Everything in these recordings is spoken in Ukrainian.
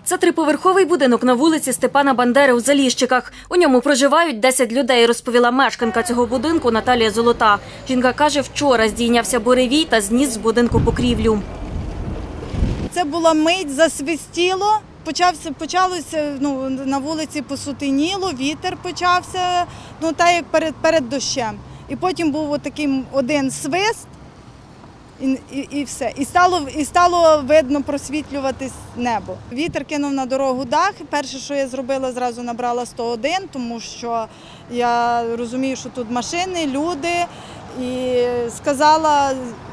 Це триповерховий будинок на вулиці Степана Бандери у Заліщиках. У ньому проживають 10 людей, розповіла мешканка цього будинку Наталія Золота. Жінка каже, вчора здійнявся буревій та зніс з будинку покрівлю. Це була мить, засвистіло, почалося на вулиці посутеніло, вітер почався, так як перед дощем. І потім був такий один свист, і все. І стало видно просвітлюватись небо. Вітер кинув на дорогу дах. Перше, що я зробила, зразу набрала 101, тому що я розумію, що тут машини, люди. І сказала,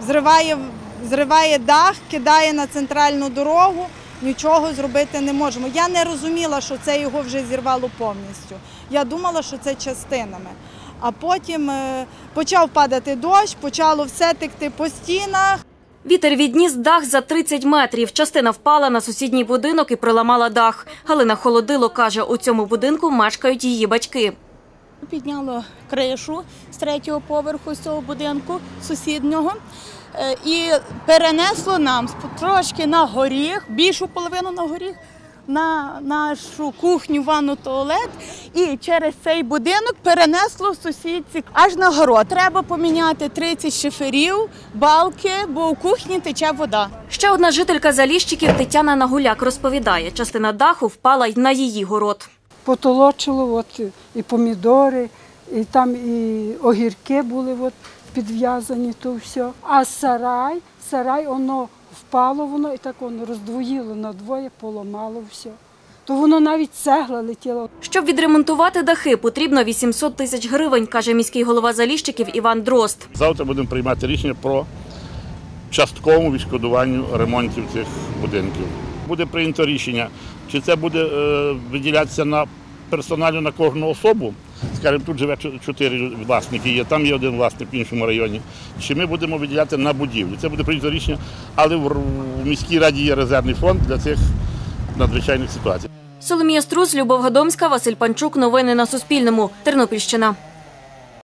зриває дах, кидає на центральну дорогу, нічого зробити не можемо. Я не розуміла, що це його вже зірвало повністю. Я думала, що це частинами. А потім почав падати дощ, почало все текти по стінах. Вітер відніс дах за 30 метрів. Частина впала на сусідній будинок і проламала дах. Галина Холодило каже, у цьому будинку мешкають її батьки. Підняло кришу з 3-го поверху з цього будинку сусіднього і перенесло нам трошки на горіх, більшу половину на горіх, на нашу кухню, ванну, туалет, і через цей будинок перенесло в сусідці аж на город. Треба поміняти 30 шиферів, балки, бо в кухні тече вода. Ще одна жителька Заліщиків Тетяна Нагуляк розповідає, частина даху впала й на її город. Потолочило і помідори, і там і огірки були підв'язані, то все. А сарай, воно впало, і так воно роздвоїло надвоє, поламало все. То воно навіть цегла летіла. Щоб відремонтувати дахи, потрібно 800 тисяч гривень, каже міський голова Заліщиків Іван Дрозд. Завтра будемо приймати рішення про частковому відшкодуванню ремонтів цих будинків. Буде прийнято рішення, чи це буде виділятися персонально на кожну особу. Скажімо, тут живе 4 власники, там є один власник в іншому районі. Чи ми будемо виділяти на будівлю? Це буде прийнято рішення, але в міській раді є резервний фонд для цих надзвичайних ситуацій. Соломія Струс, Любов Гадомська, Василь Панчук. Новини на Суспільному. Тернопільщина.